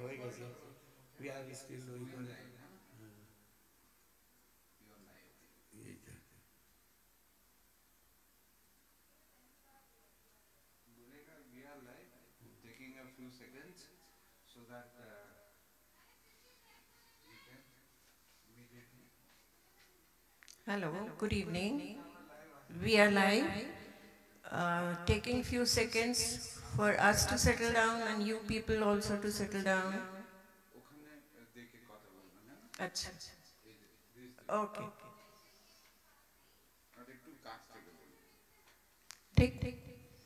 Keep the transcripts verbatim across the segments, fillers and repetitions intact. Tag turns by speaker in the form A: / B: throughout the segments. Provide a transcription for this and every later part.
A: होएगा sir, we are still doing
B: Hello, good evening. We are live. Uh, taking few seconds for us to settle down and you people also to settle down. Achha. Okay. Take, take.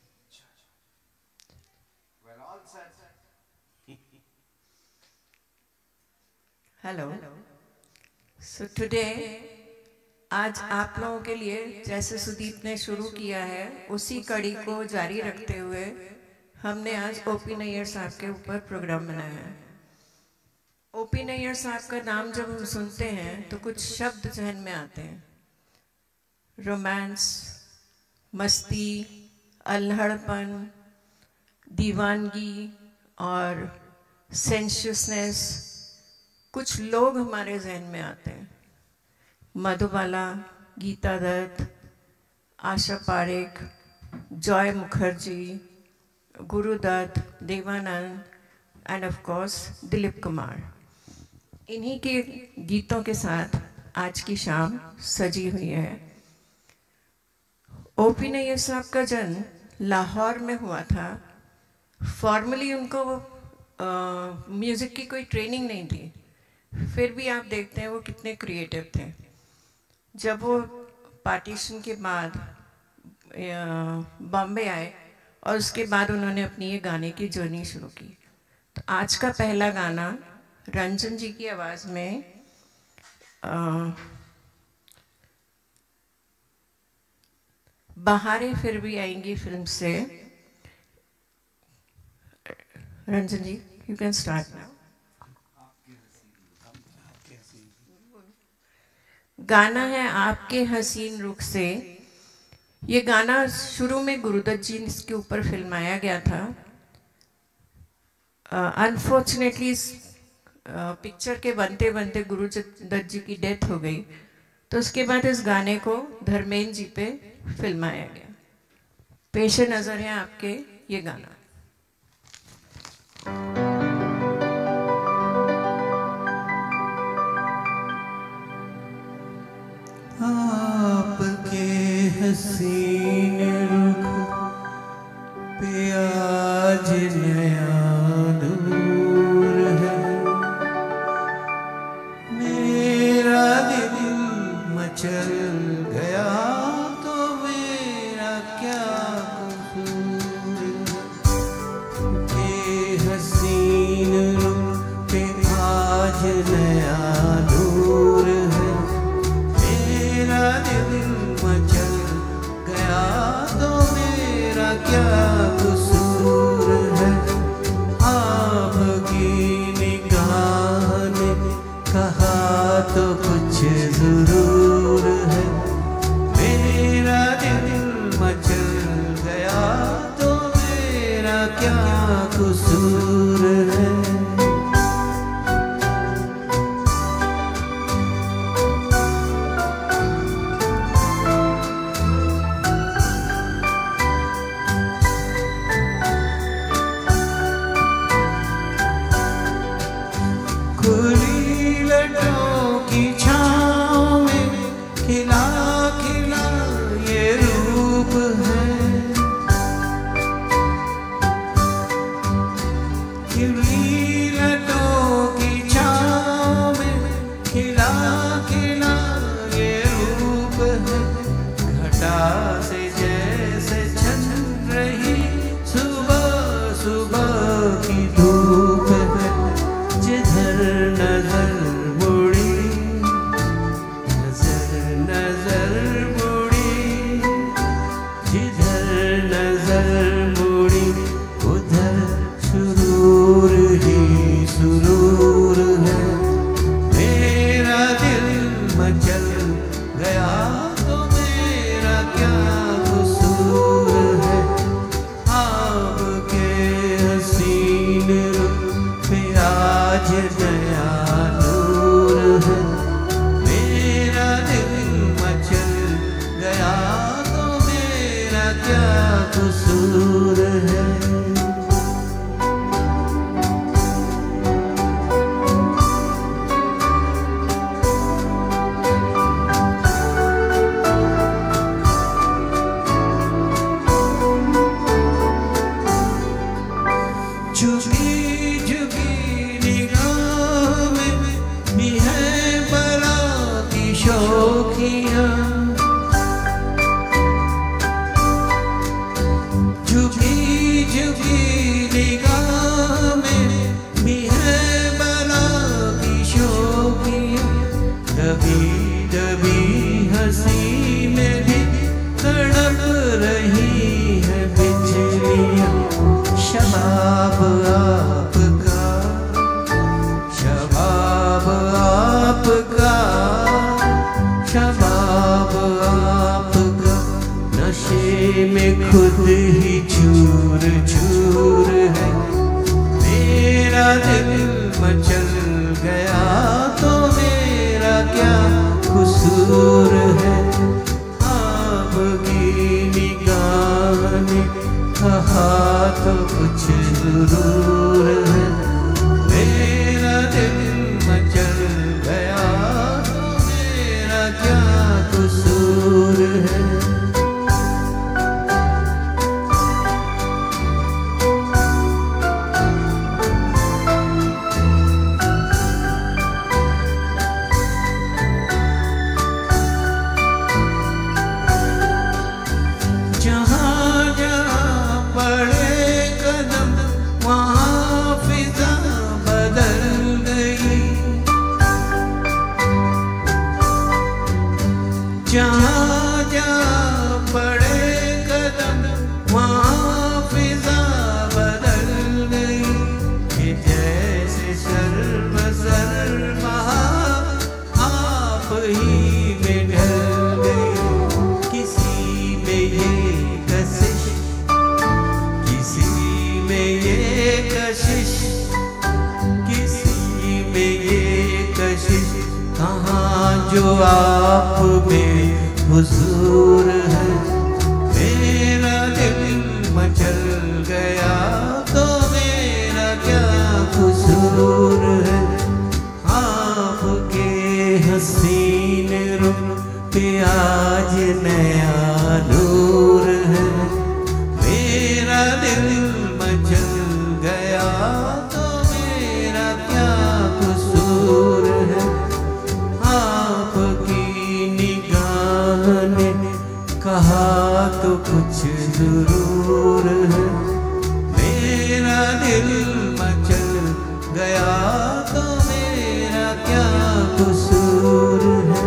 B: Hello. So today, आज आप लोगों के लिए जैसे सुदीप ने शुरू किया है उसी कड़ी को जारी रखते हुए हमने आज ओपी नैयर साहब के ऊपर प्रोग्राम बनाया है। ओपी नैयर साहब का नाम जब हम सुनते हैं तो कुछ शब्द जहन में आते हैं, रोमांस, मस्ती, अल्हड़पन, दीवानगी और सेंशुअसनेस। कुछ लोग हमारे जहन में आते हैं, Madhubala, Geeta Dutt, Asha Parekh, Joy Mukherjee, Gurudatt, Devanand end of course Dilip Kumar. इन्हीं के गीतों के साथ आज की शाम सजी हुई है। ओपी नैयर साहब का जन्म लाहौर में हुआ था। फॉर्मली उनको म्यूज़िक की कोई ट्रेनिंग नहीं थी, फिर भी आप देखते हैं वो कितने क्रिएटिव थे। जब वो पार्टीशन के बाद बॉम्बे आए और उसके बाद उन्होंने अपनी ये गाने की जर्नी शुरू की। तो आज का पहला गाना रंजन जी की आवाज़ में आ, बहारें फिर भी आएंगी फिल्म से। Ranjan ji, you can start now. गाना है आपके हसीन रुख से। ये गाना शुरू में गुरुदत्त जी इसके ऊपर फिल्माया गया था। अनफॉर्चुनेटली uh, पिक्चर uh, के बनते बनते गुरुदत्त जी की डेथ हो गई, तो उसके बाद इस गाने को धर्मेंद्र जी पे फिल्माया गया। पेशे नज़र है आपके ये गाना।
A: आपके हसीन रुख पे आज नया नूर है, मेरा दिल मचल गया तो मेरा क्या कसूर है। के हसीन रुख पे आज नया नूर है, मेरा दिल मचल गया तो मेरा क्या कसूर है। आपकी निगाह ने कहा तो कुछ जरूर है, मेरा दिल मचल गया तो मेरा क्या कसूर है। खुली लटों की छाँव में खिला खिला ये रूप है, खुली लटों की छाँव में खिला खिला ये रूप है। घटा से जैसे छन रही सुबह सुबह की धूप है, जिधर नजर मुड़ी नजर नजर मुड़ी, जिधर नजर मुड़ी उधर सुरूर ही झुकी निगाह में भी है बला की शौकियाँ। झुकी झुकी निगाह में भी है बला की शौकियाँ। दबी दबी हंसी में भी तड़प रही है बिजलियाँ। शबाब आपका, शबाब आपका, शबाब आपका नशे में खुद ही चूर चूर है। मेरा दिल मचल गया तो मेरा क्या कसूर है। आपकी निगाह ने कहा तो कुछ जरूर है। मेरा दिल मचल गया तो मेरा क्या कसूर है। जहाँ जहाँ पड़े कदम वहाँ फिजा बदल गई। कि जैसे शर्म शर्मा आप ही में ढल गई। किसी में ये कशिश, किसी में ये कशिश, किसी में ये कशिश। कहाँ जो आप में हुजूर है। मेरा दिल मचल गया तो मेरा क्या कसूर है। आपके हसीन रुख पे आज नया नूर है। मेरा दिल मचल गया तो मेरा क्या कसूर है। आपकी निगाह ने कहा तो कुछ जरूर है। मेरा दिल मचल गया तो मेरा क्या कसूर है।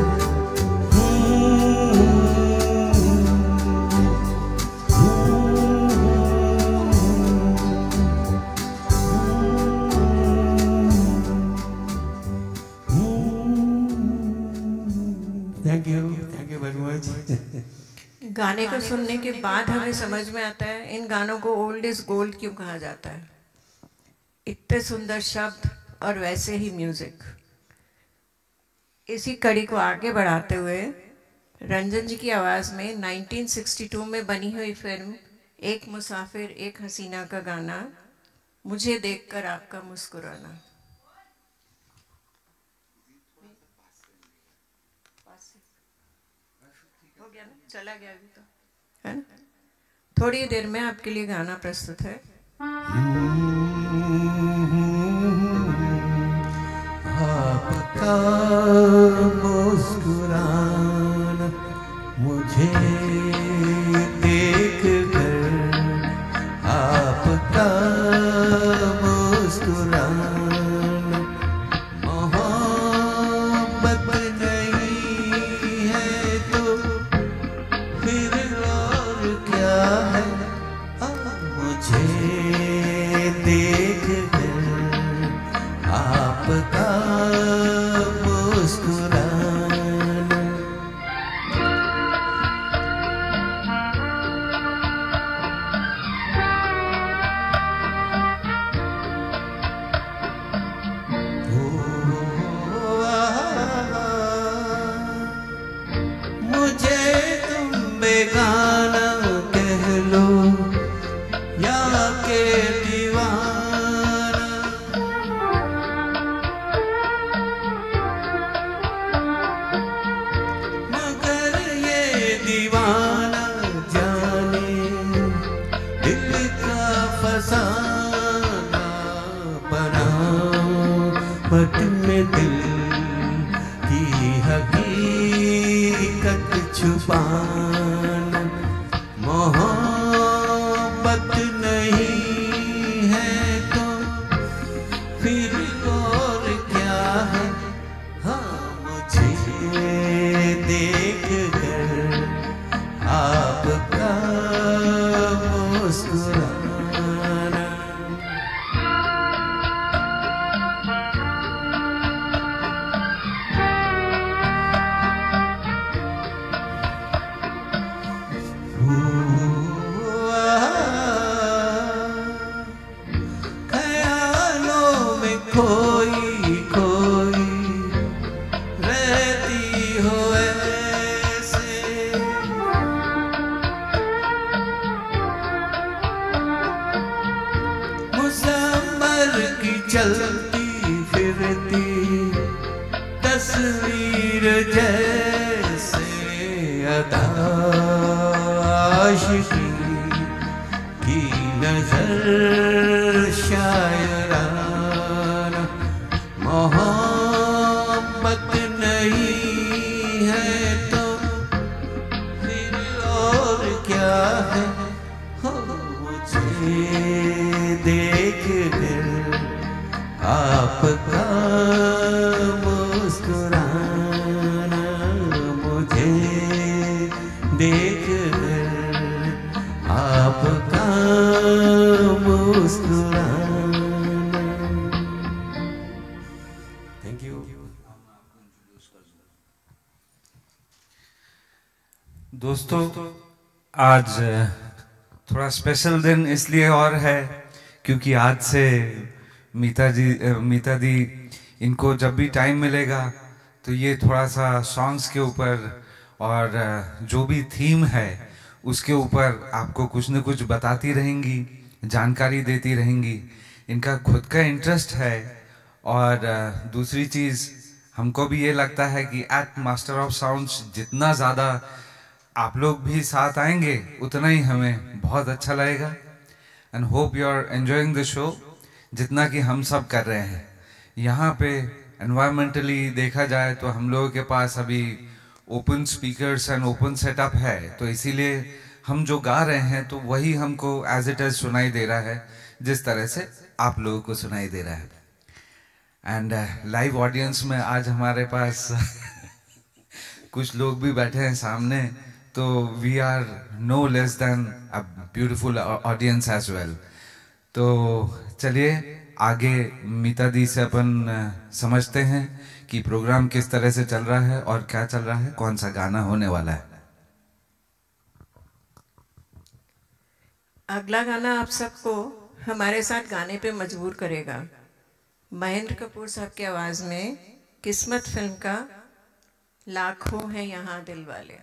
A: Thank you, thank you very much.
B: गाने को सुनने के बाद हमें समझ में आता है इन गानों को ओल्ड इज गोल्ड क्यों कहा जाता है। इतने सुंदर शब्द और वैसे ही म्यूजिक। इसी कड़ी को आगे बढ़ाते हुए रंजन जी की आवाज़ में नाइनटीन सिक्सटी टू में बनी हुई फिल्म एक मुसाफिर एक हसीना का गाना मुझे देखकर आपका मुस्कुराना। हो गया ना, चला गया अभी तो, है ना। थोड़ी देर में आपके लिए गाना प्रस्तुत है।
A: आपका मुस्कुराना मुझे देख कर, आपका मुस्कुराना मोहब्बत नहीं है तो फिर और क्या है। मुझे देख कर आपका मुस्कुराना। मोहब्बत में दिल की हकीकत छुपाना, मोहब्बत नहीं है तो फिर और क्या है। हाँ मुझे देख कर आपका मुस्कुराना, ख्यालों में खोई खोई रहती हो ऐसे, मुसम्मर की चलती फिरती तस्वीर जैसे अदा आशिकी की नजर शायराना, मोहब्बत नहीं है तो फिर और क्या है। हो मुझे देख कर आपका मुस्कुराना, मुझे देख कर आपका मुस्कुराना। Thank you.
C: दोस्तों, आज थोड़ा स्पेशल दिन इसलिए और है क्योंकि आज से मीता जी मीता दी इनको जब भी टाइम मिलेगा तो ये थोड़ा सा सॉन्ग्स के ऊपर और जो भी थीम है उसके ऊपर आपको कुछ न कुछ बताती रहेंगी, जानकारी देती रहेंगी। इनका खुद का इंटरेस्ट है और दूसरी चीज़ हमको भी ये लगता है कि एट मास्टर ऑफ साउंड्स जितना ज़्यादा आप लोग भी साथ आएंगे उतना ही हमें बहुत अच्छा लगेगा। And hope you are enjoying the show जितना कि हम सब कर रहे हैं। यहाँ पे एनवायरमेंटली देखा जाए तो हम लोगों के पास अभी open speakers and open setup है, तो इसीलिए हम जो गा रहे हैं तो वही हमको एज इट इज सुनाई दे रहा है जिस तरह से आप लोगों को सुनाई दे रहा है। एंड लाइव ऑडियंस में आज हमारे पास कुछ लोग भी बैठे हैं सामने, तो we are no less than a beautiful audience as well. तो चलिए आगे मीता दी से अपन समझते हैं कि प्रोग्राम किस तरह से चल रहा है और क्या चल रहा है, कौन सा गाना होने वाला है।
B: अगला गाना आप सबको हमारे साथ गाने पे मजबूर करेगा। महेंद्र कपूर साहब की आवाज में किस्मत फिल्म का लाखों हैं यहाँ दिल वाले।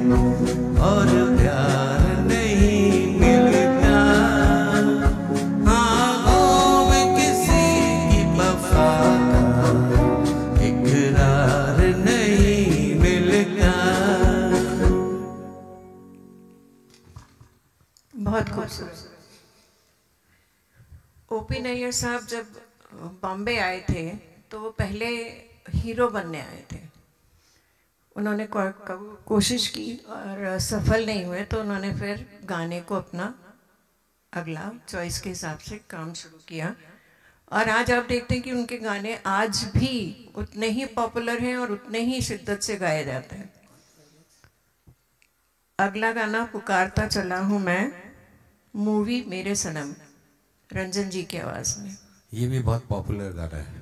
A: और प्यार नहीं मिलता। हाँ वो किसी की वफा का इकरार नहीं मिलता।
B: बहुत खूबसूरत। ओपी नैयर साहब जब बॉम्बे आए थे तो वो पहले हीरो बनने आए थे। उन्होंने कोशिश की और सफल नहीं हुए, तो उन्होंने फिर गाने को अपना अगला चॉइस के हिसाब से काम शुरू किया। और आज आप देखते हैं कि उनके गाने आज भी उतने ही पॉपुलर हैं और उतने ही शिद्दत से गाए जाते हैं। अगला गाना पुकारता चला हूँ मैं, मूवी मेरे सनम, रंजन जी की आवाज़ में।
A: ये भी बहुत पॉपुलर गाना है।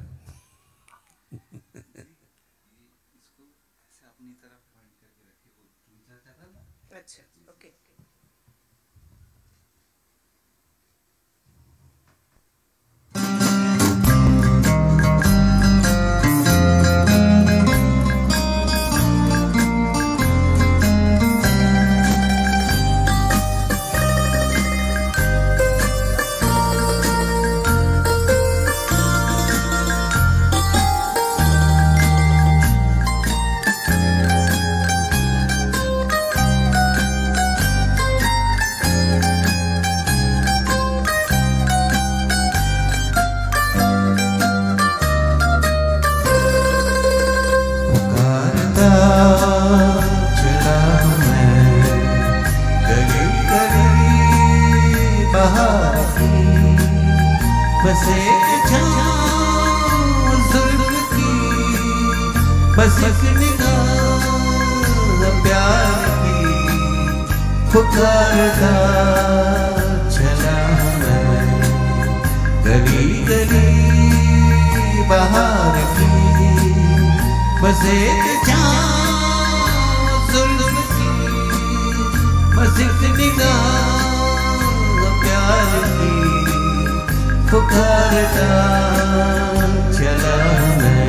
B: अच्छा, ओके।
A: चला मैं गली गली बहार की, बस एक छाँव जुल्फ की, बस एक निगाह प्यार की। पुकारता चला मैं गली गली बहार की, बस एक छाँव जुल्फ की, बस एक निगाह प्यार की। पुकारता चला मैं।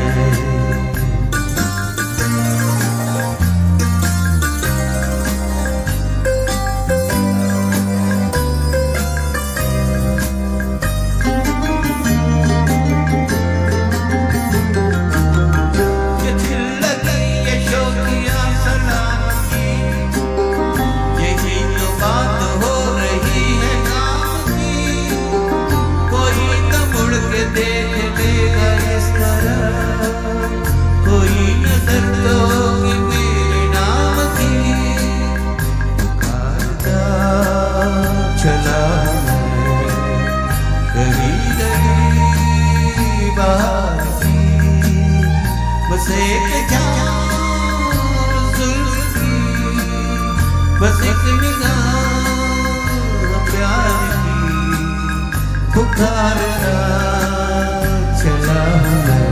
A: बस एक छाँव जुल्फ की, बस एक निगाह प्यार की। पुकारता चला मैं।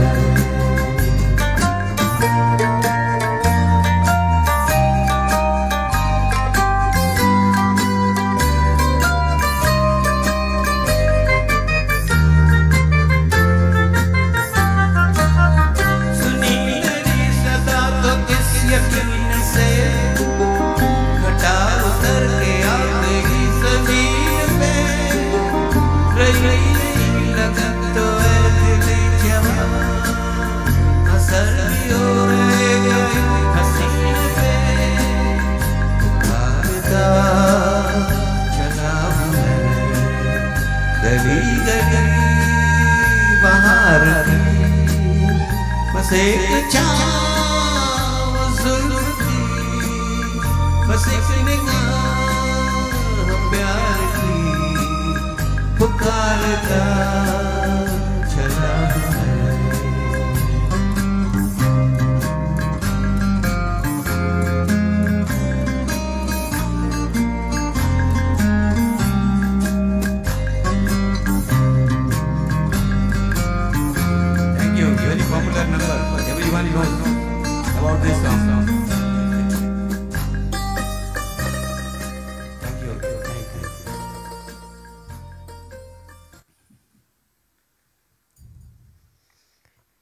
A: गली गली बहार की, बस एक छाँव जुल्फ की, बस एक निगाह प्यार की। पुकारता चला मैं। Popular number, everyone knows about this song. Thank you, thank you.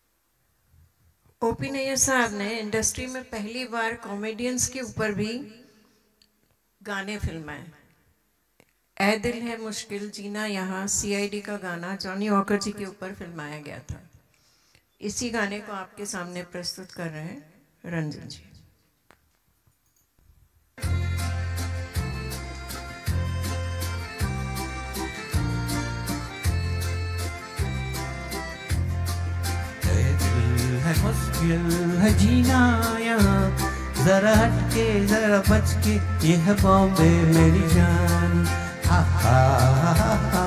B: O P Nayyar साहब ने इंडस्ट्री में पहली बार कॉमेडियंस के ऊपर भी गाने फिल्माए। ऐ दिल है मुश्किल जीना यहाँ सीआईडी का गाना जॉनी वॉकर जी के ऊपर फिल्माया गया था। इसी गाने को आपके सामने प्रस्तुत कर रहे हैं रंजन जी।
A: है मुश्किल है जीना यहाँ, जरा हटके जरा बच के, ये है बॉम्बे मेरी जान। हा हा हा हा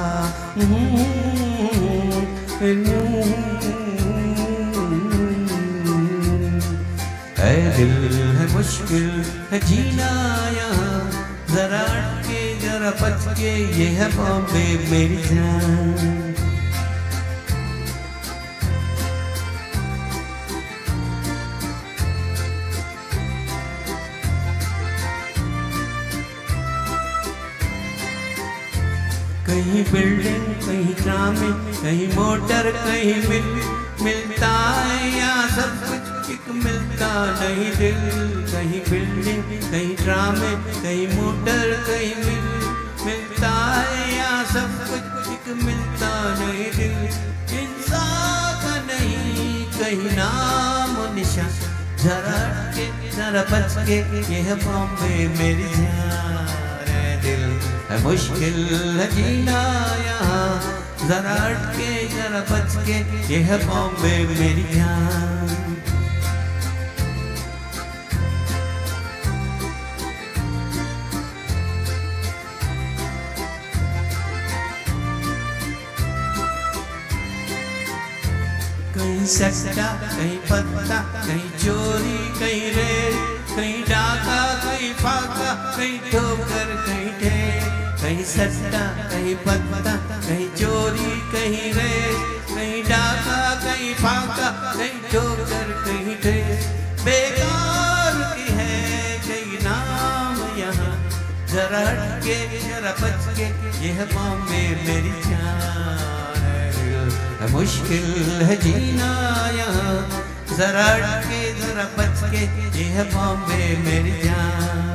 A: है दिल है मुश्किल है जीना यहाँ, जरा हटके जरा बच के, ये है बॉम्बे मेरी जान। कहीं बिल्डिंग कहीं ड्रामे, कहीं मोटर कहीं मिल मिलता है या सब कुछ एक मिलता नहीं दिल। कहीं बिल्डिंग कहीं ड्रामे, कहीं मोटर कहीं मिल मिलता है या सब कुछ एक मिलता नहीं दिल। इंसान का नहीं कहीं नाम निशान, जरा के जरा बच के, ये है बॉम्बे मेरी जान। दिल है मुश्किल है जीना यहाँ, जरा हटके जरा बच के, ये है बॉम्बे मेरी जान। कहीं सट्टा कहीं पत्ता, कहीं चोरी कहीं रेल, कहीं डाका कहीं फाका, कहीं ठोकर कहीं ठेल। कहीं सट्टा कहीं पत्ता, कहीं चोरी कहीं रेल, कहीं डाका कहीं फाका, कहीं ठोकर कहीं ठेल। बेकार की है कहीं नाम यहाँ, जरा हटके जरा बच के, ये है बॉम्बे मेरी जान। है मुश्किल है जीना यहाँ, जरा हटके जरा बच के, ये है बॉम्बे मेरी जान।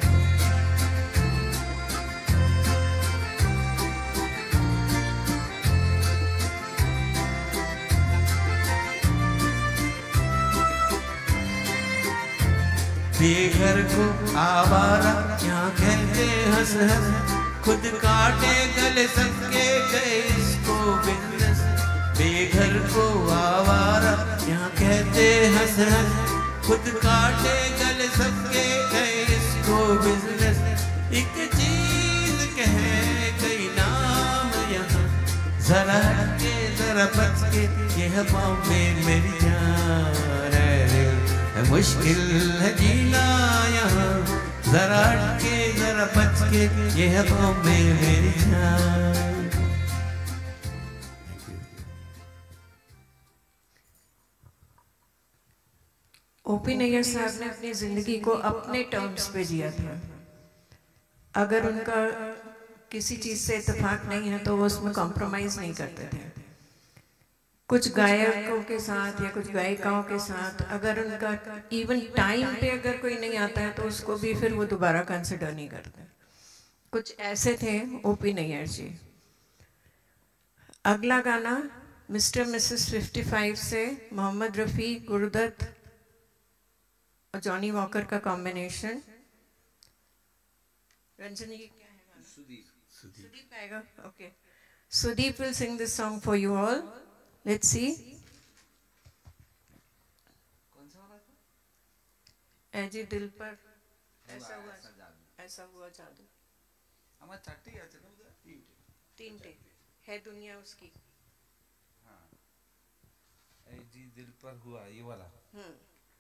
A: बेघर को आवारा यहाँ कहते हंस हंस, खुद काटे गले सबके गए इसको बिजनेस। बेघर को आवारा यहाँ कहते हंस हंस, खुद काटे गले सबके गए इसको बिजनेस। एक चीज कहे कई नाम यहाँ, जरा हटके जरा बच के, ये है बॉम्बे मेरी जान। है मुश्किल है जीना यहाँ, जरा हटके जरा बच के, ये है बॉम्बे मेरी जान।
B: ओपी नैयर साहब ने अपनी जिंदगी को अपने टर्म्स पे जिया था। अगर उनका किसी चीज से इत्तेफाक नहीं है तो वो उसमें कॉम्प्रोमाइज नहीं करते थे। कुछ गायकों के साथ या कुछ गायिकाओं के साथ अगर उनका इवन टाइम पे अगर कोई नहीं आता है तो उसको भी फिर वो दोबारा कंसिडर नहीं करते। कुछ ऐसे थे ओपी नैयर जी। अगला गाना मिस्टर मिसेस फिफ्टी फाइव से मोहम्मद रफ़ी, गुरुदत्त और जॉनी वॉकर का कॉम्बिनेशन। रंजन जी क्या है गाना? सुदीप सुदीप आएगा। Okay, Sudeep will sing this song for you all. Let's see.
C: कौन सा वाला था?
B: ऐ जी दिल पर ऐसा हुआ ऐसा हुआ जादू।
C: हमारा चाटी है चलो उधर तीन
B: तीन टे है दुनिया उसकी।
C: हाँ, ऐ जी दिल पर हुआ ये वाला।
B: हम्म।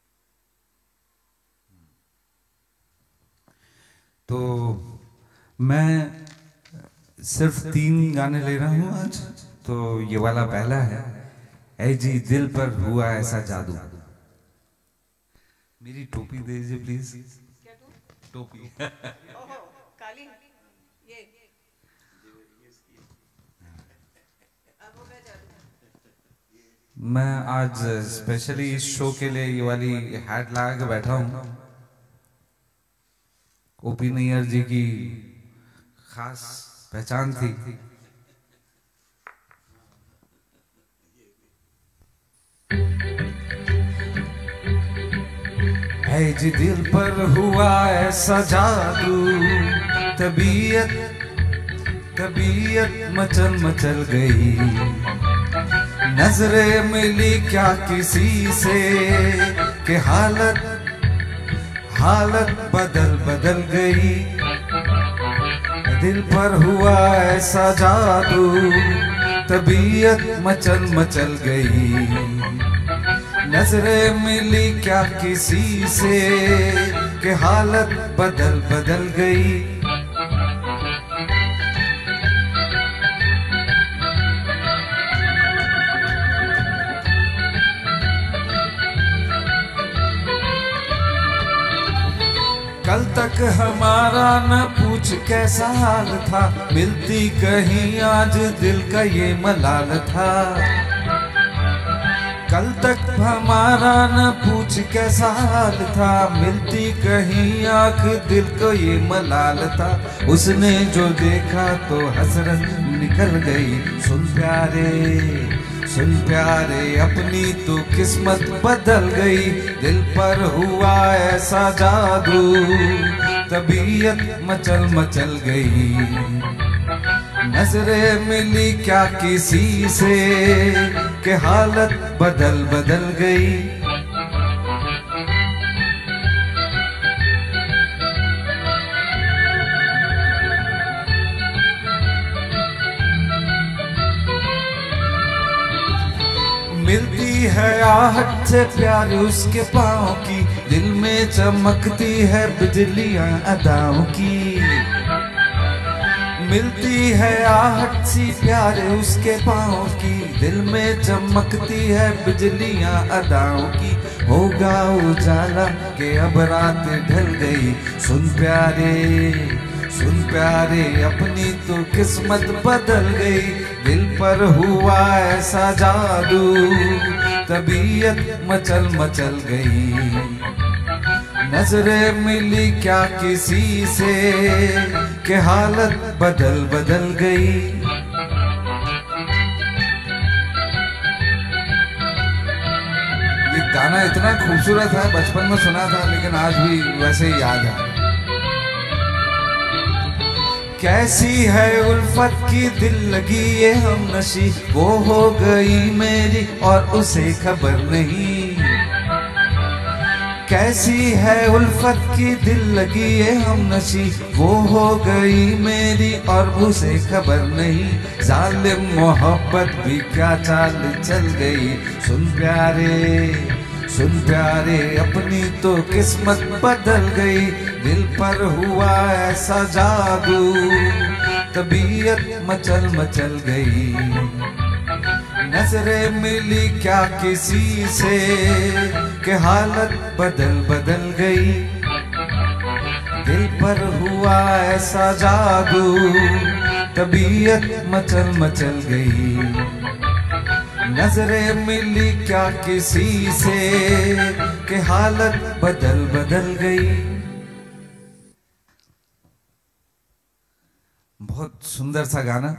C: तो मैं सिर्फ तीन गाने ले रहा हूँ आज। तो ये वाला पहला है, ऐ जी दिल पर हुआ ऐसा जादू। मेरी टोपी दे दीजिए प्लीज।
B: क्या तू?
C: टोपी।
B: ओहो, काली ये अब हो गया जादू।
C: मैं आज स्पेशली इस शो के लिए ये वाली हैट लगा के बैठा हूँ ओपी नैयर जी की खास पहचान थी। है जी दिल पर हुआ ऐसा जादू, तबीयत तबीयत मचल मचल गई, नजरें मिली क्या किसी से कि हालत हालत बदल बदल गई। दिल पर हुआ ऐसा जादू, तबीयत मचल मचल गई, नजरें मिली क्या किसी से कि हालत बदल बदल गई। कल तक हमारा न पूछ कैसा हाल था, मिलती कहीं आज दिल का ये मलाल था। कल तक हमारा न पूछ कैसा हाल था, मिलती कहीं आँख दिल को ये मलाल था। उसने जो देखा तो हसरत निकल गई, सुन प्यारे सुन प्यारे अपनी तो किस्मत बदल गई। दिल पर हुआ ऐसा जादू, तबीयत मचल मचल गई, नजरें मिली क्या किसी से कि हालत बदल बदल गई। मिलती है आहट से प्यार उसके पाँव की, दिल में चमकती है बिजलियां अदाओं की। मिलती है आहट सी प्यार उसके पाँव की, दिल में चमकती है बिजलियां अदाओं की। होगा उजाला के अब रात ढल गई, सुन प्यारे सुन प्यारे अपनी तो किस्मत बदल गई। दिल पर हुआ ऐसा जादू, तबीयत मचल मचल गई, नजरें मिली क्या किसी से कि हालत बदल बदल गई। ये गाना इतना खूबसूरत है, बचपन में सुना था लेकिन आज भी वैसे ही याद है। कैसी है उल्फत की दिल लगी ये हम नशी, वो हो गई मेरी और उसे खबर नहीं। कैसी है उल्फत की दिल लगी ये हम नशी, वो हो गई मेरी और उसे खबर नहीं। जालिम मोहब्बत भी क्या चाल चल गई, सुन प्यारे सुन प्यारे अपनी तो किस्मत बदल गई। दिल पर हुआ ऐसा जादू, तबीयत मचल मचल गई, नजरें मिली क्या किसी से कि हालत बदल बदल गई। दिल पर हुआ ऐसा जादू, तबीयत मचल मचल गई, नजरें मिली क्या किसी से कि हालत बदल बदल गई। बहुत सुंदर सा गाना।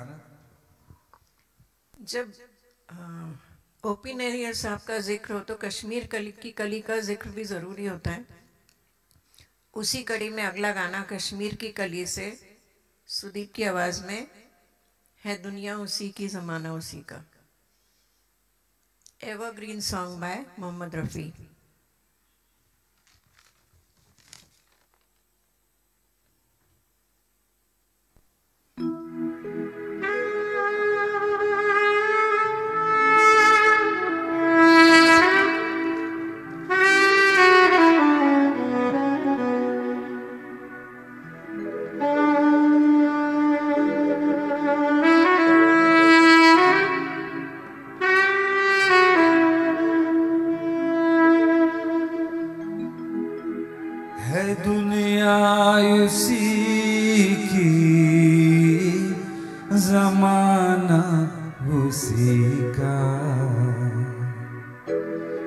B: जब ओपी नैयर साहब का जिक्र हो तो कश्मीर कली की कली का जिक्र भी ज़रूरी होता है। उसी कड़ी में अगला गाना कश्मीर की कली से सुदीप की आवाज़ में है, दुनिया उसी की ज़माना उसी का, evergreen song by Mohammed Rafi.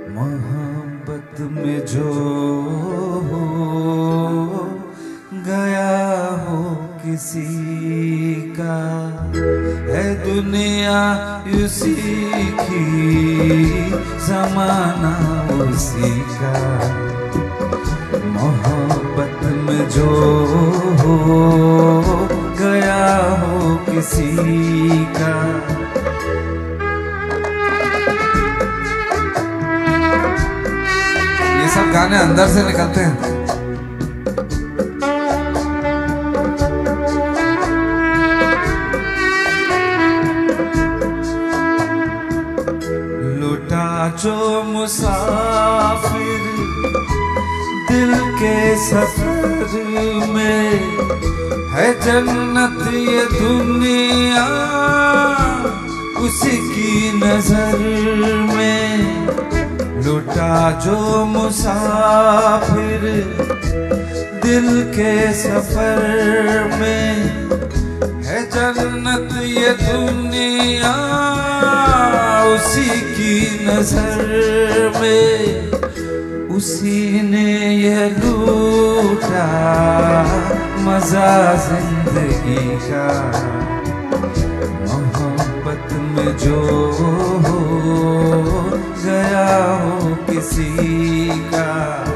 C: मोहब्बत में जो हो गया किसी का, है दुनिया उसी की, ज़माना उसी का। मोहब्बत में जो हो गया हो किसी का। ये सब गाने अंदर से निकलते हैं। लुटा जो मुसाफिर दिल के सफर में, है जन्नत ये दुनिया उसी की नजर में। लुटा जो मुसाफिर दिल के सफर में, है जन्नत ये दुनिया उसी की नजर में। उसी ने ये लूटा मजा जिंदगी का, मोहब्बत में जो हो गया हो किसी का।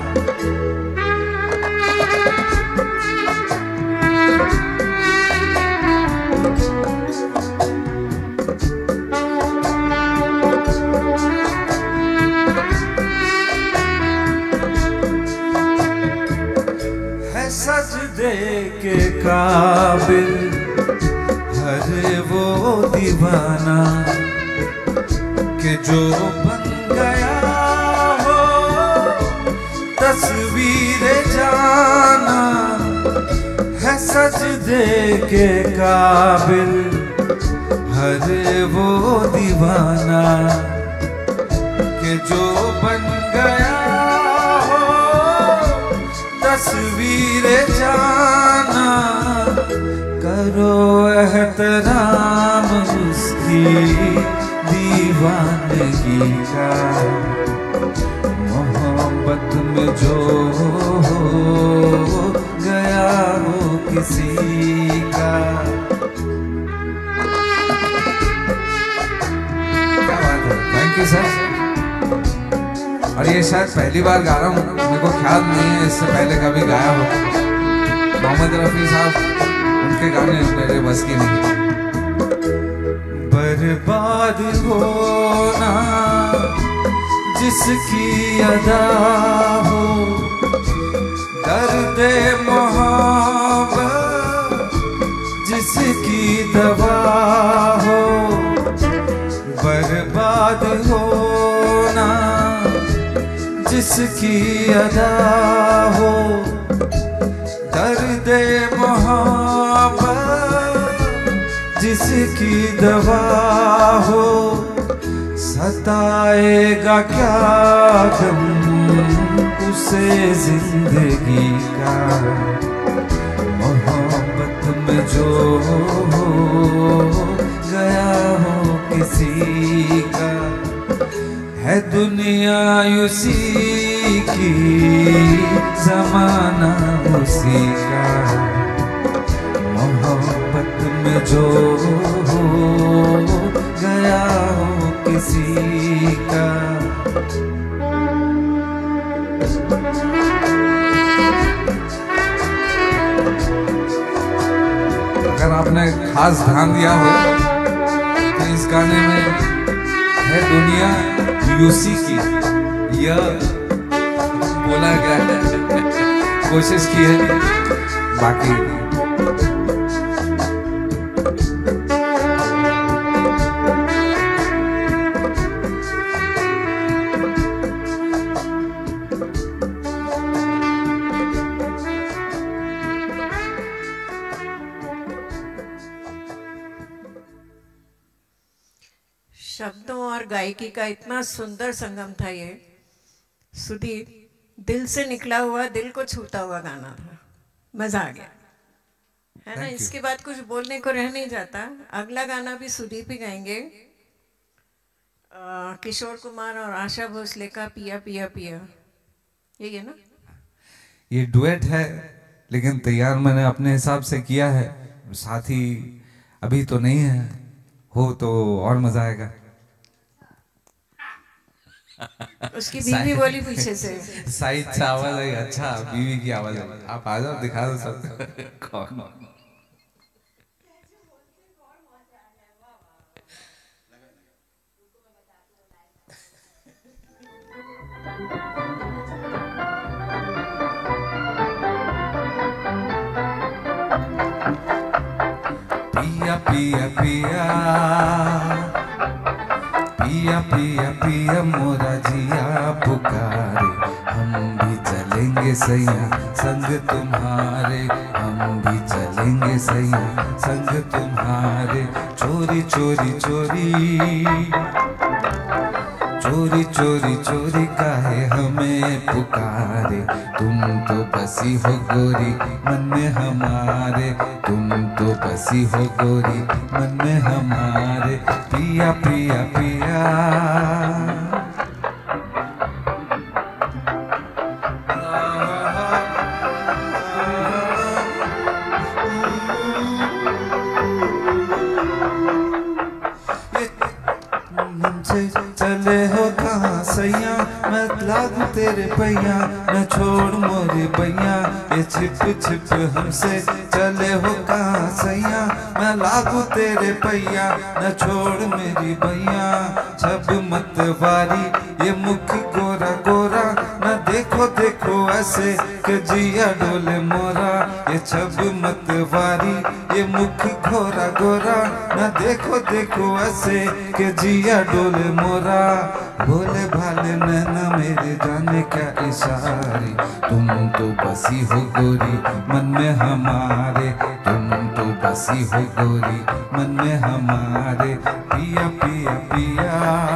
C: सजदे के काबिल हर वो दीवाना कि जो बन गया हो तस्वीर जाना। है सजदे के काबिल हर वो दीवाना कि जो बन गया तस्वीर जाना। करो एहतराम उसकी दीवानगी का, मोहब्बत में जो हो गया हो किसी का। क्या बात है, थैंक यू सर। और ये शायद पहली बार गा रहा हूँ, मेरे को ख्याल नहीं है इससे पहले कभी गाया हो। मोहम्मद रफ़ी साहब, उनके गाने मेरे बस की नहीं। बर्बाद होना जिसकी अदा हो, दर्द मोहब्बत जिसकी दवा हो। बर्बाद होना जिसकी अदा हो, दर्द मोहब्बत जिसकी दवा हो। सताएगा क्या गम उसे जिंदगी का, मोहब्बत में जो हो गया हो किसी का। है दुनिया उसी की, ज़माना उसी का। मोहब्बत में जो हो गया हो किसी का। अगर आपने खास ध्यान दिया हो तो इस गाने में है दुनिया यूसी की, यह बोला गया है, कोशिश की है। बाकी
B: शब्दों और गायकी का इतना सुंदर संगम था ये। सुदीप, दिल से निकला हुआ, दिल को छूता हुआ गाना था, मजा आ गया, है ना। इसके बाद कुछ बोलने को रह नहीं जाता। अगला गाना भी सुदीप ही गाएंगे, किशोर कुमार और आशा भोसले का पिया पिया पिया, यही है ना।
C: ये डुएट है, लेकिन तैयार मैंने अपने हिसाब से किया है साथी अभी तो नहीं है, हो तो और मजा आएगा।
B: उसकी बीवी बोली पीछे से,
C: साइड से आवाज आई, अच्छा बीवी की आवाज आई, आप आ जाओ दिखा दो सब। कौन? पिया पिया पिया पिया पिया पिया मोरा जिया पुकारे, हम भी चलेंगे सैया संग तुम्हारे, हम भी चलेंगे सैया संग तुम्हारे। चोरी चोरी चोरी चोरी चोरी चोरी काहे हमें पुकारे, तुम तो बसी हो गोरी मन में हमारे, तुम तो बसी हो गोरी मन में हमारे। पिया पिया पिया चले हो कहाँ सैया, मैं लागू तेरे पैया, न छोड़ मोरे पैया, ये छिप छिप हमसे चले हो कहाँ सैया, मैं लागू तेरे पैया, न छोड़ मेरी भैया। छब मत वारी ये मुख गोरा गोरा, न देखो देखो ऐसे के जिया डोले मोरा, ये छब मत वारी ये मुख गोरा गोरा, न देखो देखो ऐसे के जिया डोले मोरा। भोले भाले नैना मेरे जाने क्या इशारे, तुम तो बसी हो गोरी मन में हमारे, तुम तो बसी हो गोरी मन में हमारे। पिया पिया पिया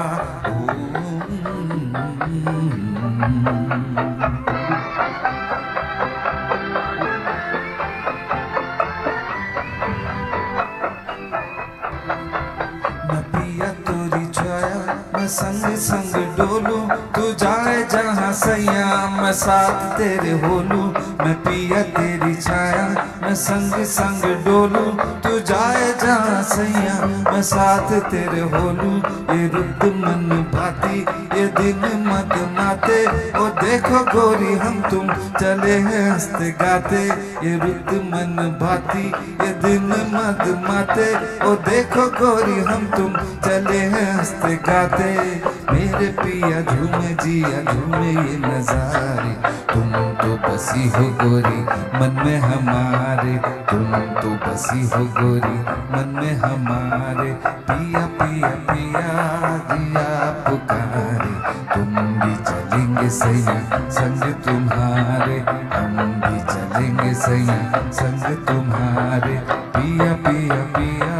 C: मैं पिया तोरी छाया, मैं संग संग डोलू, तू जाए जहाँ सैया मैं साथ तेरे होलू। मैं पिया तेरी छाया, मैं संग संग डोलू, तू जाए जहाँ सैया मैं साथ तेरे होलू। ये रुद्र मन भाती ये दिन मत माते, ओ देखो गोरी हम तुम चले हैं हंसते गाते। ये रुद्र मन भाती ये दिन मत माते, ओ देखो गोरी हम तुम चले हैं हंसते गाते। मेरे पिया झूमे जिया झूमे ये नजारे, तुम तो बसी हो गोरी मन में हमारे, तुम तो बसी हो गोरी मन में हमारे। पिया पिया पिया जिया पुकारे, तुम भी चलेंगे सैया संग तुम्हारे, हम भी चलेंगे सैया संग तुम्हारे। पिया पिया पिया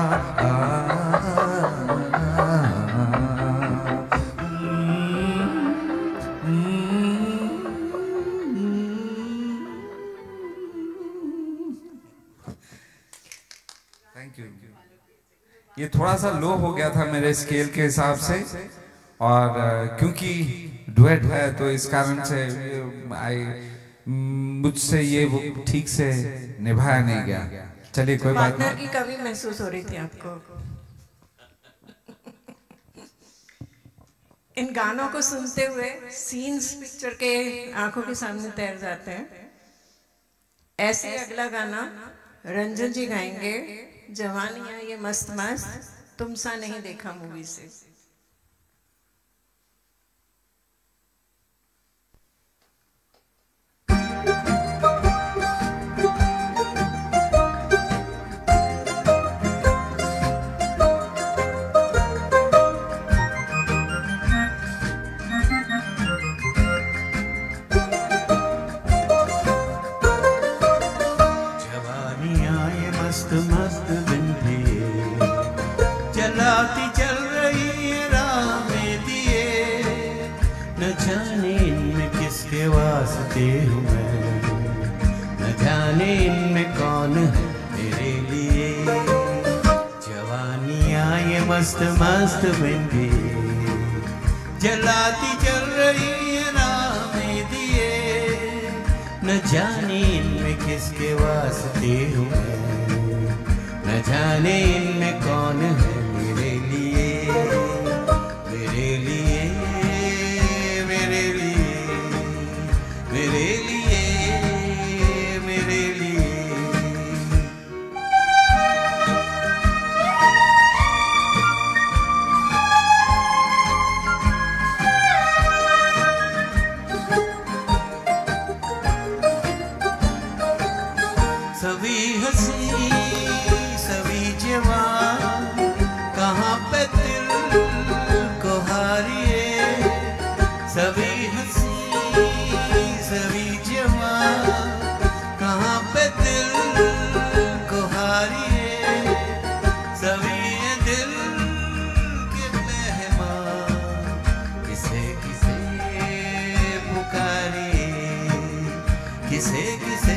C: थैंक यू। ये थोड़ा सा लो हो गया था मेरे स्केल के हिसाब से, और क्योंकि डुएट है तो इस कारण से आई मुझसे ये वो ठीक से निभाया नहीं गया। चलिए कोई बात नहीं।
B: पार्टनर की कमी महसूस हो रही थी आपको। इन गानों को सुनते हुए सीन्स पिक्चर के आंखों के सामने तैर जाते हैं। ऐसे अगला गाना रंजन जी गाएंगे, जवानियां ये मस्त मस्त, तुम सा नहीं देखा मूवी से।
A: मस्त मस्त दिन भी चलाती चल रही है राह में दिए, न जाने इनमें किसके वास्ते हूँ मैं, न जाने इनमें कौन है मेरे लिए। जवानियाँ ये मस्त मस्त दिन भी जलाती चल रही है राह में दिए, न जाने इनमें किसके वास्ते हूँ मैं। न जाने इनमें कौन है मेरे लिए, मेरे लिए, मेरे लिए, मेरे लिए, मेरे लिए। सभी हंसी सभी जवान कहाँ पे दिल को हारिए, सभी हंसी सभी जवान कहाँ पे दिल को हारिए, सभी ये दिल के मेहमान किसे किसे पुकारिए, किसे किसे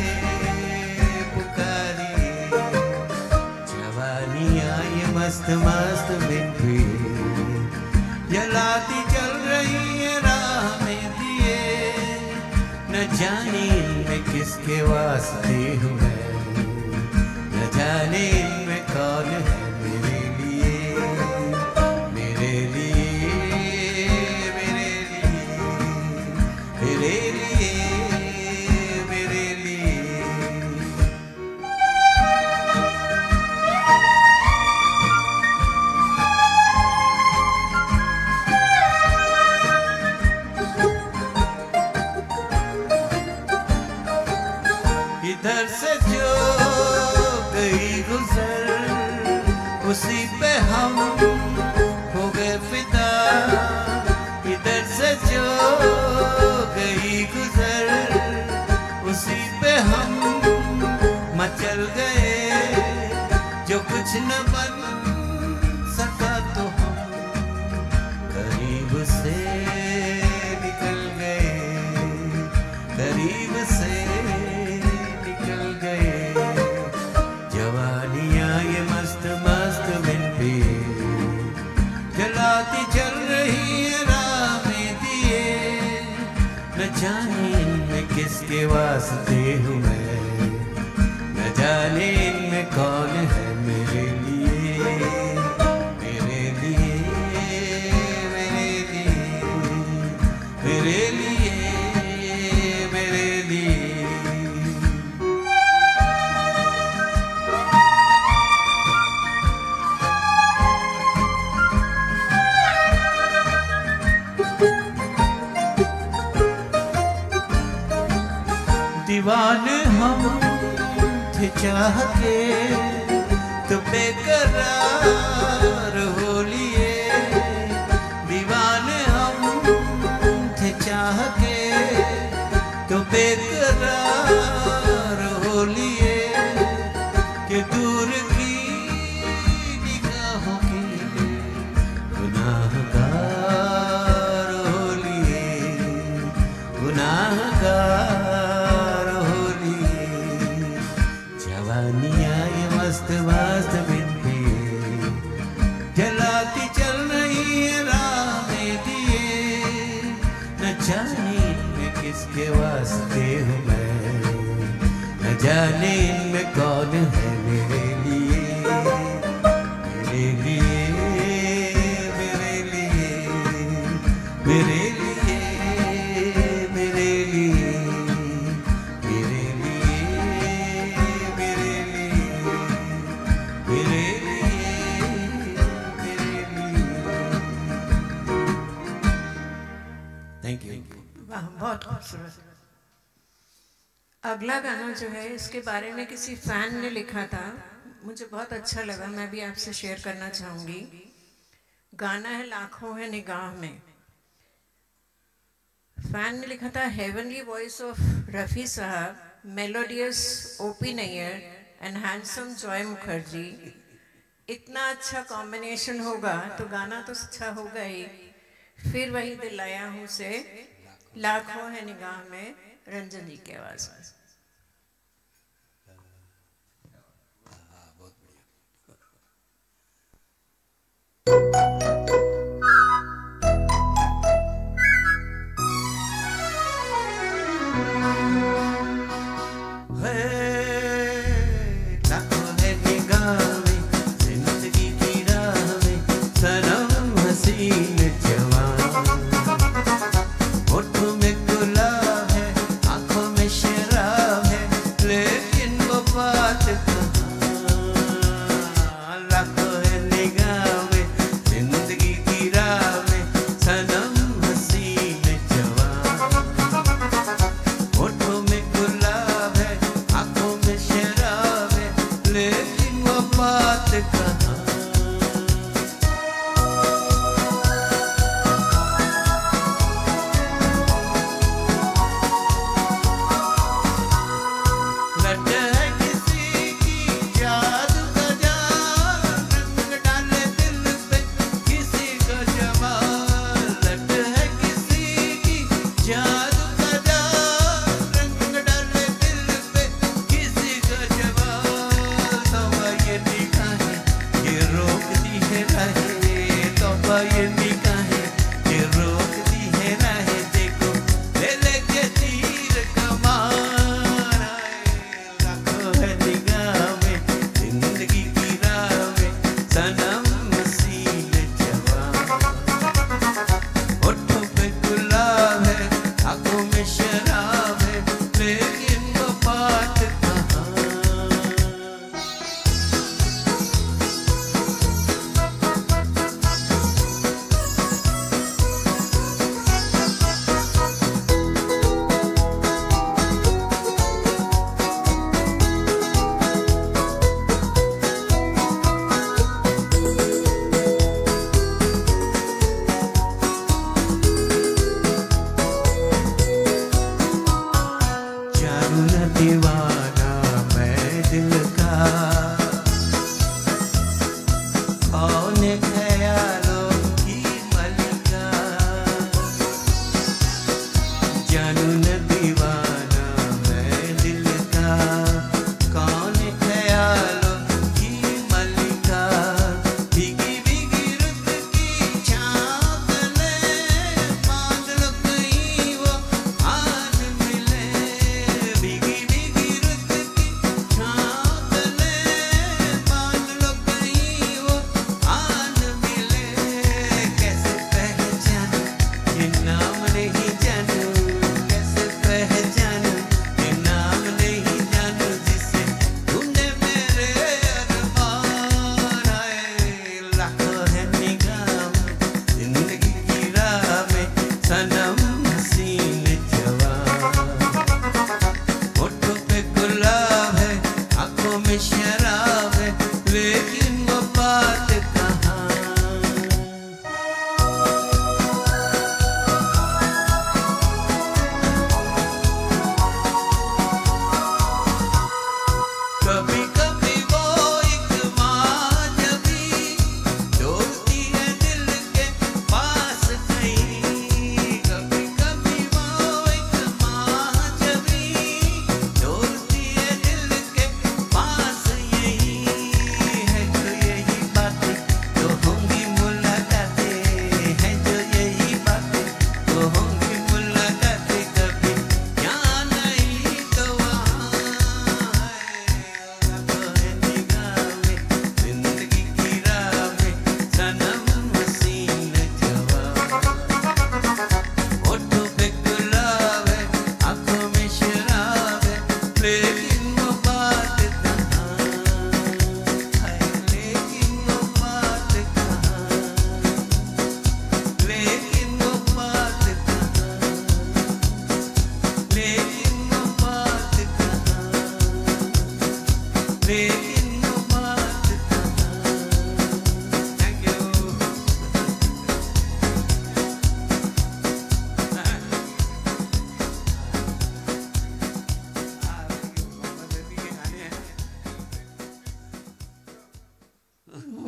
A: मस्त मस्त बिंदी जलाती चल रही है राह में दिए, न जाने इनमें किसके वास्ते हूँ मैं, न जाने इनमें कौन है मेरे लिए, मेरे लिए, मेरे लिए, मेरे लिए, मेरे लिए। इधर से जो गई गुजर उसी पे हम हो गए फिदा, इधर से जो गई गुजर उसी पे हम मचल गए, जो कुछ न बन सका तो हम करीब से निकल गए, करीब से जलाती चल रही है राह में दिए, न जाने इनमें किसके वास्ते हूँ मैं, न जाने इनमें कौन है मेरे लिए, मेरे लिए, मेरे लिए, मेरे लिए, मेरे लिए। दीवाने हम थे चाह के तो बेकरार हो लिए, दीवाने हम थे चाह के तो बेकरार हो लिए, कि दूर की निगाहों के गुनाहगार हो लिए, गुनाहगार मस्त मस्त बिंदी जलाती चल रही है राह में दिए, न जाने इनमें किसके वास्ते हूँ मैं, न जाने इनमें कौन है मेरे लिए, मेरे लिए, मेरे लिए, मेरे लिए, मेरे लिए, मेरे
B: बहुत खूबसूरत। अगला गाना जो है इसके बारे में किसी फैन ने लिखा था, मुझे बहुत अच्छा लगा, मैं भी आपसे शेयर करना चाहूँगी। गाना है लाखों है निगाह में। फैन ने लिखा था, हेवनली वॉइस ऑफ रफ़ी साहब, melodious O P Nayyar and handsome Joy Mukherjee. इतना अच्छा कॉम्बिनेशन होगा तो गाना तो अच्छा होगा ही। फिर वही दिल आया हूँ से लाखों है निगाह में, रंजन जी की आवाज में।
A: लाखों है निगाह में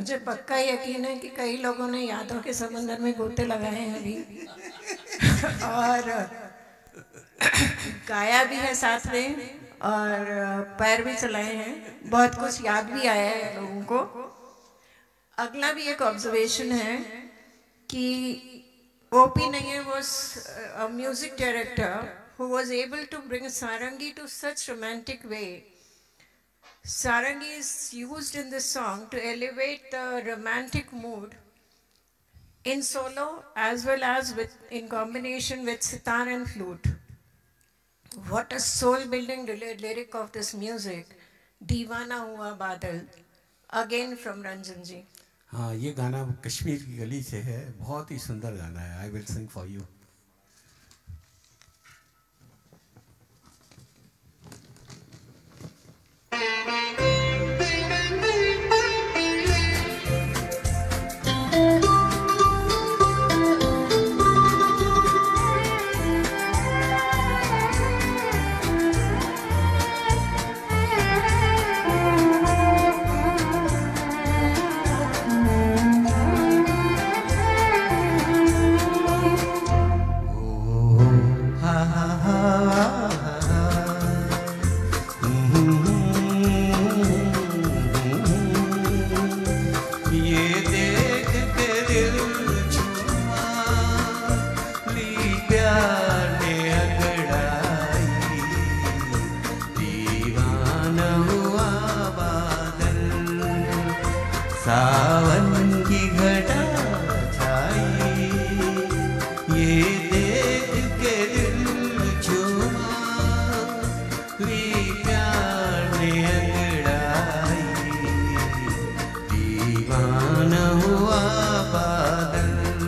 B: मुझे पक्का यकीन है कि कई लोगों ने यादों के समंदर में गोते लगाए हैं अभी और गाया भी है साथ में और पैर भी चलाए हैं, बहुत कुछ याद भी आया है लोगों को। अगला भी एक ऑब्जर्वेशन है कि O P Nayyar was a music director who was able to bring sarangi to such romantic way. Sarangi is used in this song to elevate the romantic mood in solo as well as with in combination with sitar and flute. What a soul-building lyric of this music, दीवाना हुआ बादल, again from Ranjan ji.
A: हाँ, ये गाना कश्मीर की गली से है, बहुत ही सुंदर गाना है। I will sing for you.
D: सावन की घटा छाई, ये देख के दिल झूमा, ली प्यार ने अंगड़ाई, दीवाना हुआ बादल।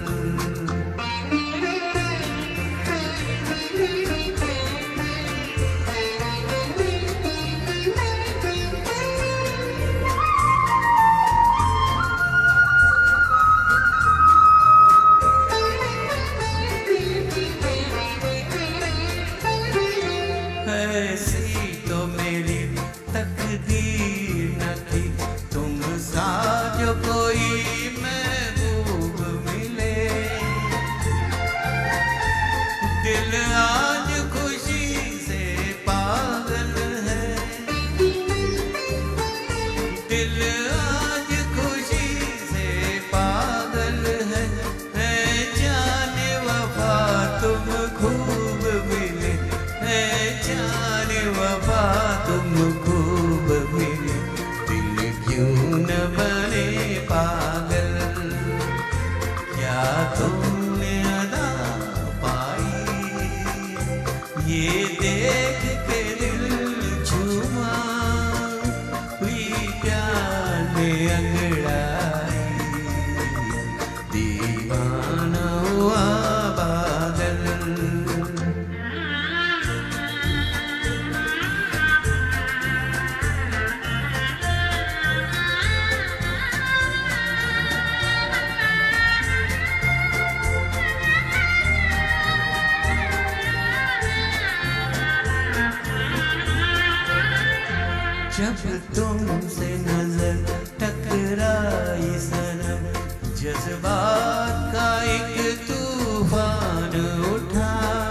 D: ऐसी तो मेरी तकदीर न थी, तुम सा जो कोई महबूब मिले। दिल आज खुशी से पागल है, दिल आज खुशी से पागल है। है जाने वफा तुम खूब मिले, है जाने वफा तुम खूब मिले। दिल क्यों न बने पागल, क्या तुमने अदा पाई, ये देख के दिल झूमा, हुई प्यार ने अंगड़ाई, दीवाना हुआ बादल। जब तुमसे नजर टकराई सनम, जज्बात का एक तूफान उठा।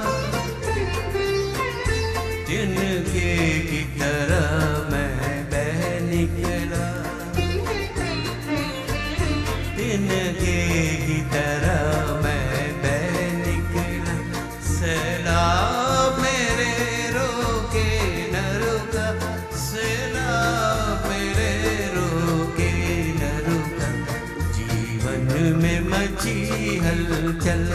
D: तिनके की तरह मैं बह निकला, तिनके की तरह मैं बह निकला। सैलाब मेरे रोके न रुका, सैलाब मेरे रोके न रुका। जीवन में मची हलचल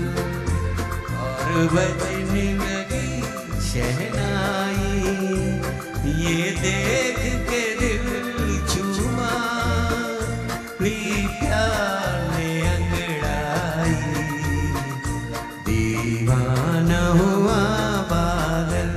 D: और बजने लगी शहनाई, ये देख के दिल झूमा, हुई प्यार ने अंगड़ाई, दीवाना हुआ बादल।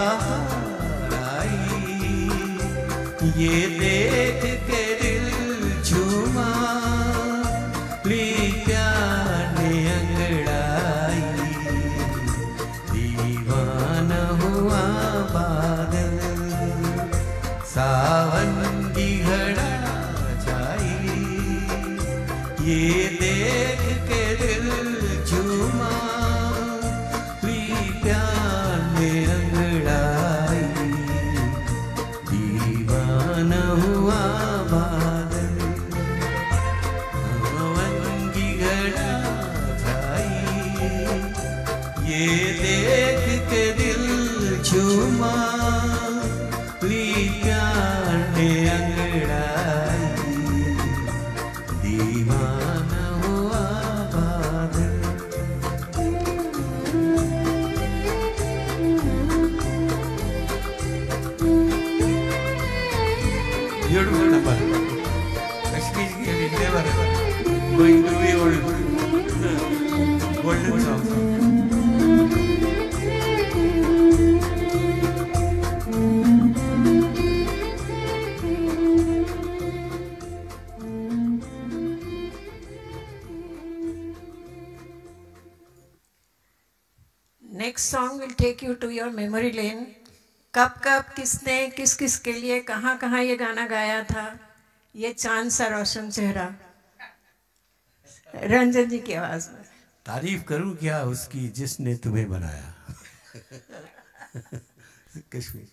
A: बाहर आई, ये देख के दिल झूमा, ली प्यार ने अंगड़ाई, दीवाना हुआ बादल, सावन की घड़ा छाई, ये देख के दिल झूमा, ली प्यार ने अंगड़ाई, दीवाना हुआ बादल, सावन की घड़ा छाई, ये देख के दिल झूमा, ली प्यार ने अंगड़ाई, दीवाना हुआ बादल। Beautiful number. Excuse me, we never going to be old. Golden song.
B: Next song will take you to your memory lane. कब कब किसने किस किस के लिए कहाँ कहाँ ये गाना गाया था, ये चांद सा रोशन चेहरा, रंजन जी की आवाज में।
A: तारीफ करूं क्या उसकी जिसने तुम्हें बनाया। कश्मीर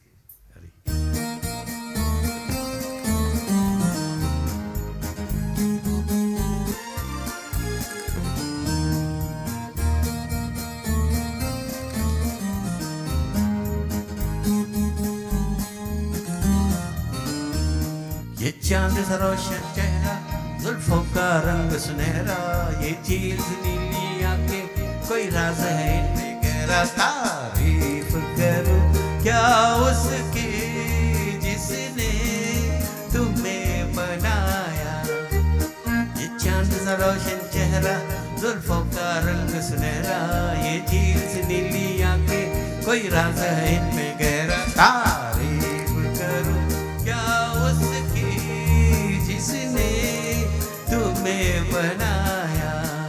A: ये चांद सा रोशन चेहरा, जुल्फों का रंग सुनहरा, ये झील नीली आंखें, कोई राज है इनमें गहरा, तारीफ करूं क्या उसकी जिसने तुम्हें बनाया। ये चांद सा रोशन चेहरा, जुल्फों का रंग सुनहरा, ये झील नीली आंखें, कोई राज है इनमें गहरा, तारीफ करूं क्या उसकी जिसने तुम्हें बनाया।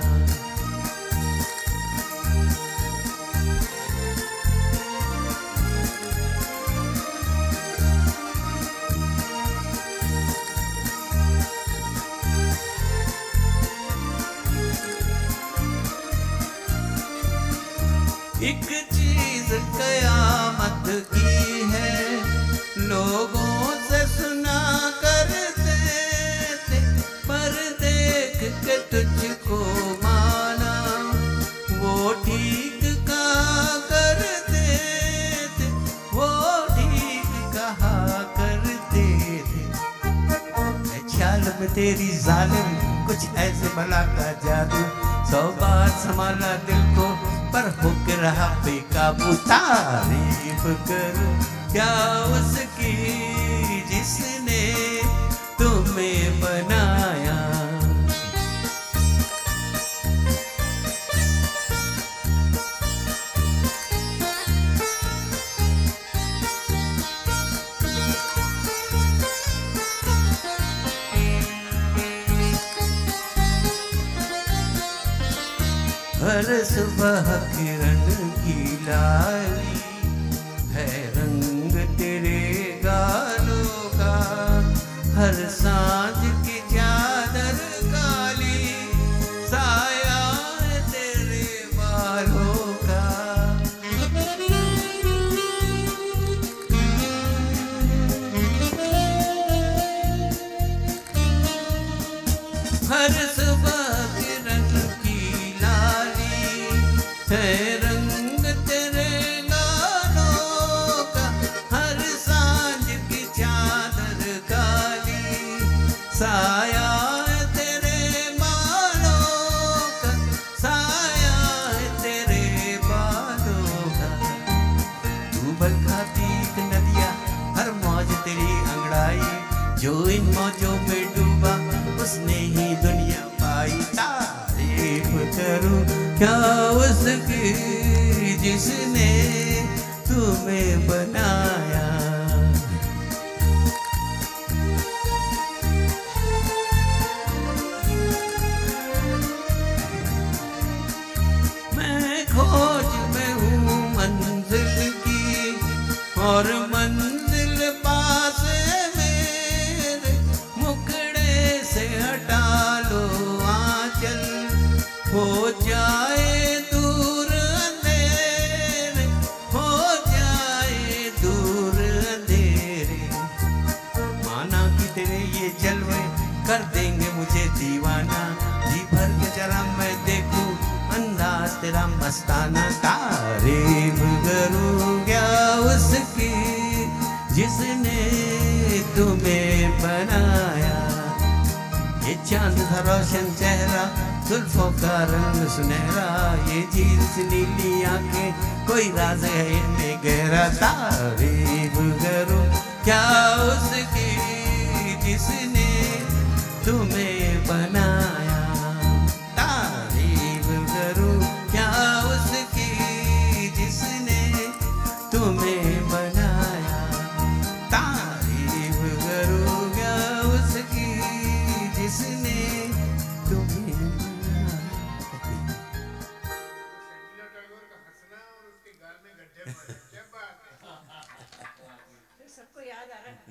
A: एक चीज कयामत की है, लोगों से सुना करते थे, पर देख के तुझको माना, वो ठीक कहा करते थे, वो ठीक कहा करते थे। ख्याल में तेरी जालिम कुछ ऐसे भला का जादू, सौ बार संभाला दिल को पर होके रहा बेकाबू। तारीफ करूं क्या उसकी जिसने तुम्हें बनाया। हर सुबह किरण की लाली है रंग तेरे गालों का, हर सांझ की चादर काली साया है तेरे बालों का। हर सुबह किरण की है रंग तेरे गालों का, हर सांझ की चादर काली साया है तेरे बालों का, साया है तेरे बालों का। तू बरखाती नदिया हर मौज तेरी अंगड़ाई, जो इन मौजों में डूबा उसने ही दुनिया पाई। तारीफ करूं क्या उसकी जिसने तुम्हें बनाया। मैं खोज में हूँ मंजिल की और मंजिल पास है मेरे, मुखड़े से हटा लो आंचल, हो जाए दूर अंधेरे, हो जाए दूर अंधेरे। माना कि तेरे ये जलवे कर देंगे मुझे दीवाना, जी भर के जरा मैं देखूं अंदाज तेरा मस्ताना। तारीफ करूं क्या उसकी जिसने तुम्हें बनाया। ये चांद था रोशन चेहरा, जुल्फों का रंग सुनहरा, ये झील सी नीली आंखें, कोई राज है इनमें गहरा। तारीफ करूं क्या उसकी जिसने तुम्हें बनाया। तारीफ करूं क्या उसकी जिसने तुम्हें बनाया। तारीफ करूं क्या उसकी जिसने तुम्हें बनाया।
B: सबको याद आ रहा है।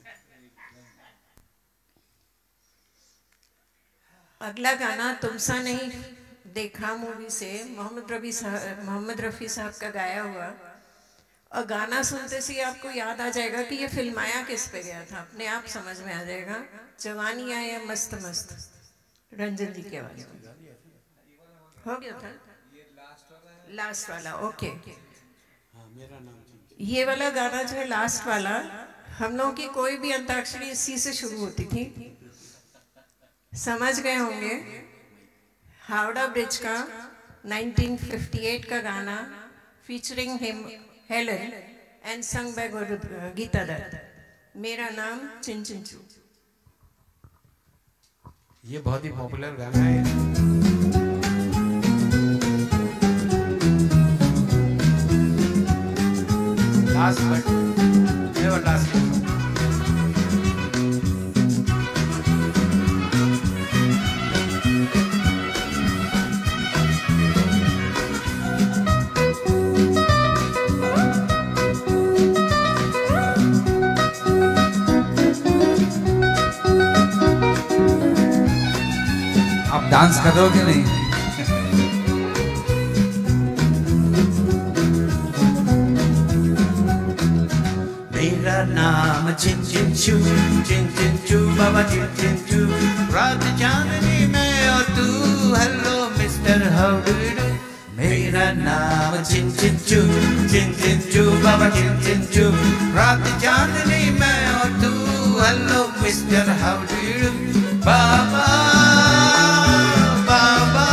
B: अगला गाना तुमसा नहीं देखा मूवी से मोहम्मद रफी साहब मोहम्मद रफी साहब का गाया हुआ। और गाना सुनते से आपको याद आ जाएगा कि ये फिल्माया किस पे गया था, अपने आप समझ में आ जाएगा। जवानी आया मस्त मस्त, रंजन जी की आवाज में हो गया था लास्ट वाला। ओके, ये वाला गाना जो है लास्ट वाला, हम लोगों की कोई भी अंताक्षरी इसी से शुरू होती थी, समझ गए होंगे। हावड़ा ब्रिज का नाइनटीन फिफ्टी एट का गाना, featuring him Helen and sung by Geeta Dutt, मेरा नाम चिंचिंचू।
A: ये बहुत ही पॉपुलर गाना है। Last but never last.
C: आप डांस कर रहे हो कि नहीं?
A: मेरा नाम चिंचिंचू, चिंचिंचू बाबा चिंचिंचू, रात चांदनी में और तू, hello mister how do you do. मेरा नाम चिंचिंचू, चिंचिंचू बाबा चिंचिंचू, रात चांदनी में और तू, hello mister how do you do. बाबा बाबा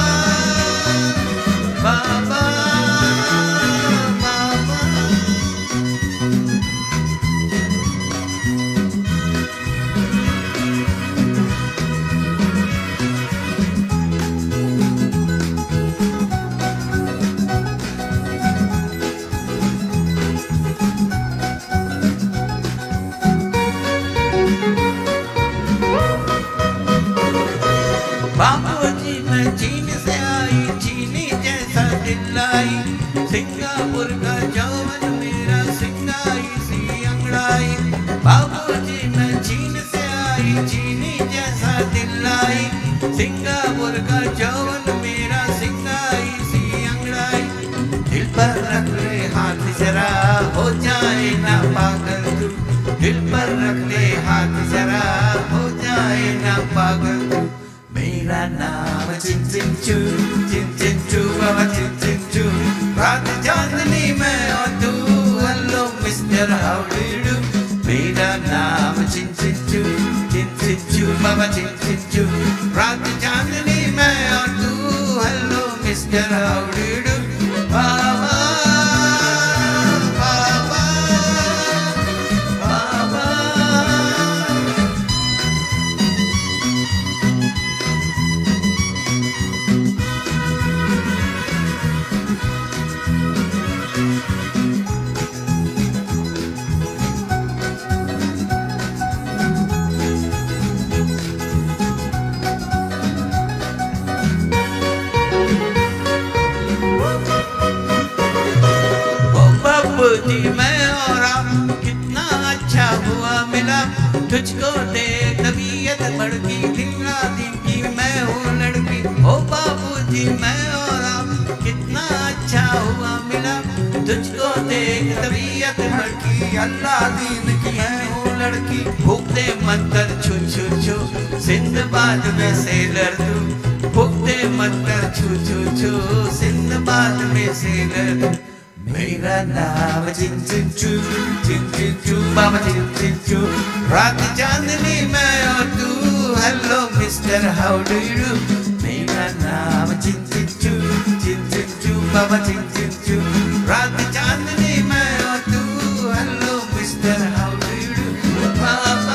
A: बाबा बाबूजी मैं चीन से आई, चीनी जैसा दिल आई, सिंगापुर का जौवन मेरा सिंगाई सी अंगड़ाई। बाबूजी मैं चीन से आई, चीनी जैसा दिल आई, सिंगापुर का जौवन मेरा सिंगाई सी अंगड़ाई। दिल पर रख ले हाथ जरा, हो जाए ना पागल तू, दिल पर रख ले हाथ जरा, हो जाए ना पागल तू। मेरा नाम चिंचिंचू, चिंचिंचू बाबा चिंचिंचू, रात चांदनी में और तू, hello mister how do you do. मेरा नाम चिंचिंचू, चिंचिंचू बाबा चिंचिंचू, रात चांदनी में और तू, hello mister how do you do. बाबा बाबा बाबा जी मैं और आप कितना अच्छा हुआ मिला, तुझको देख तबीयत बढ़की, दिन रात दिन की मैं हूँ लड़की। ओ बाबूजी मैं और आप कितना अच्छा हुआ मिला, तुझको देख तबीयत बढ़की, अल्लाह दीन की मैं हूँ लड़की। भूखते मंतर छू छू छू सिंधबाद में सेलर तू, भूखते मंतर छू छू छू सिंधबाद में सेलर तू। मेरा नाम चिन चिन चू चिन चिन चू बाबा चिन चिन चू, रात चांदनी मैं और तू, hello mister how do you do. मेरा नाम चिन चिन चू चिन चिन चू बाबा चिन चिन चू, रात चांदनी मैं और तू, hello mister how do you do. बाबा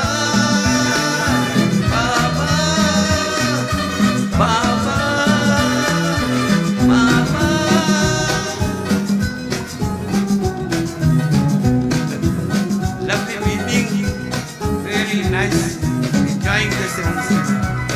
A: बाबा बाबा बाबा। Lovely meeting, really nice, enjoying this concert.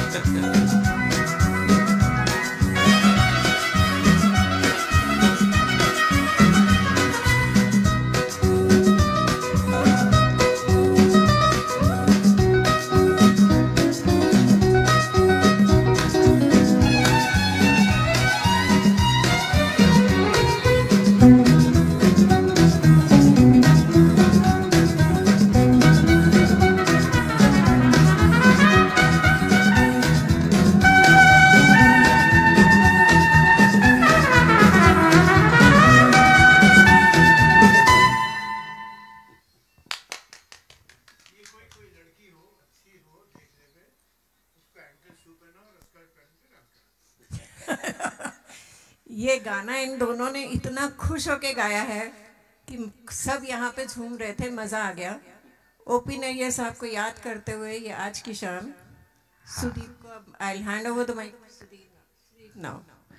B: ये गाना इन दोनों ने इतना खुश होके गाया है कि सब यहाँ पे झूम रहे थे, मज़ा आ गया। ओपी नैयर साहब को याद करते हुए ये आज की शाम सुदीप को I will hand over the mic Sudeep now.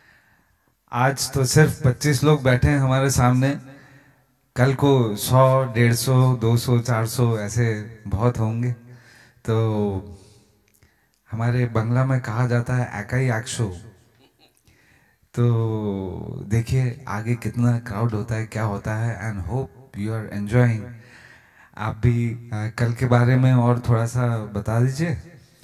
C: आज तो सिर्फ पच्चीस लोग बैठे हैं हमारे सामने, कल को सौ डेढ़ सौ दो सौ चार सौ ऐसे बहुत होंगे। तो हमारे बंगला में कहा जाता है एकाई एक्शो। तो देखिए आगे कितना क्राउड होता है, क्या होता है, and hope you are enjoying. आप भी आ, कल के बारे में और थोड़ा सा बता दीजिए।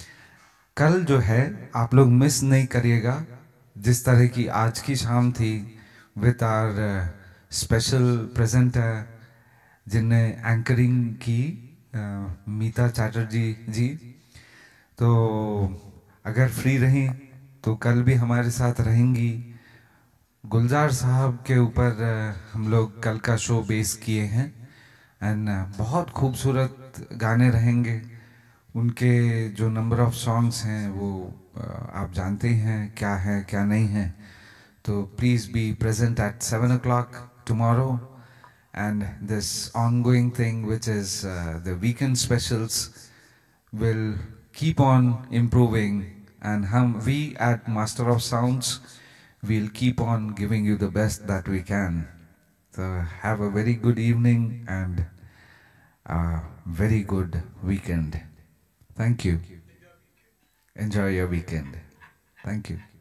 C: कल जो है आप लोग मिस नहीं करिएगा, जिस तरह की आज की शाम थी विद आवर स्पेशल प्रेजेंटर जिनने एंकरिंग की, आ, मीता चैटर्जी जी। तो अगर फ्री रहीं तो कल भी हमारे साथ रहेंगी। गुलजार साहब के ऊपर हम लोग कल का शो बेस किए हैं एंड बहुत खूबसूरत गाने रहेंगे। उनके जो नंबर ऑफ सॉन्ग्स हैं वो आप जानते हैं क्या है क्या नहीं है। तो please be present at seven o'clock tomorrow and this ongoing thing which is uh, the weekend specials will keep on improving, and hum we at Master of Sounds we'll keep on giving you the best that we can. So have a very good evening and a very good weekend. Thank you. Enjoy your weekend. Thank you.